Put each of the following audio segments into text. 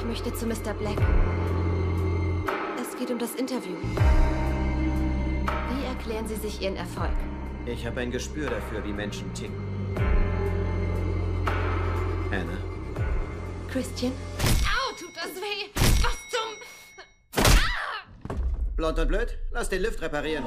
möchte zu Mr. Black. Es geht um das Interview. Wie erklären Sie sich Ihren Erfolg? Ich habe ein Gespür dafür, wie Menschen ticken. Anna? Christian? Au, tut das weh! Was zum... Blond und blöd? Lass den Lift reparieren.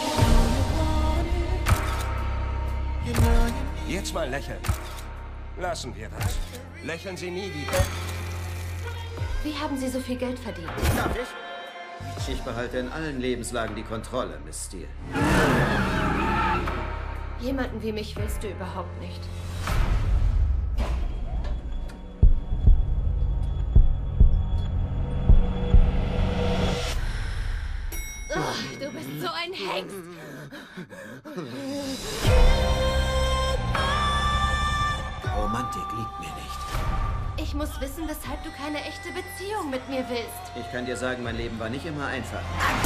Jetzt mal lächeln. Lassen wir das. Lächeln Sie nie wieder. Wie haben Sie so viel Geld verdient? Darf ich? Ich behalte in allen Lebenslagen die Kontrolle, Miss Steele. Jemanden wie mich willst du überhaupt nicht. Oh, du bist so ein Hengst. Romantik liegt mir nicht. Ich muss wissen, weshalb du keine echte Beziehung mit mir willst. Ich kann dir sagen, mein Leben war nicht immer einfach.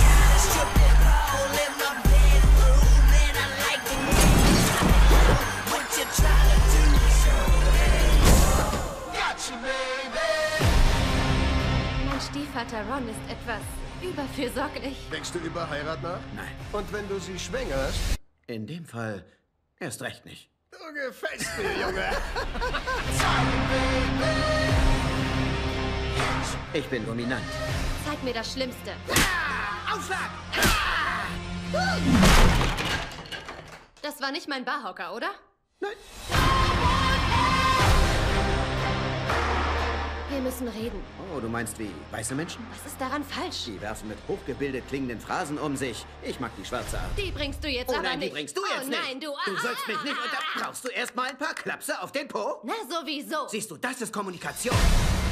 Mein Stiefvater Ron ist etwas überfürsorglich. Denkst du über Heirat nach? Nein. Und wenn du sie schwängerst? In dem Fall erst recht nicht. Du gefällst mir, Junge. Ich bin dominant. Zeig mir das Schlimmste. Aufschlag! Das war nicht mein Barhocker, oder? Nein. Wir müssen reden. Oh, du meinst wie weiße Menschen? Was ist daran falsch? Die werfen mit hochgebildet klingenden Phrasen um sich. Ich mag die schwarze Art. Die bringst du jetzt Oh aber nein, nicht. die bringst du jetzt oh, nicht. Nein, du sollst mich nicht unter... Brauchst du erst mal ein paar Klapse auf den Po? Na, sowieso. Siehst du, das ist Kommunikation.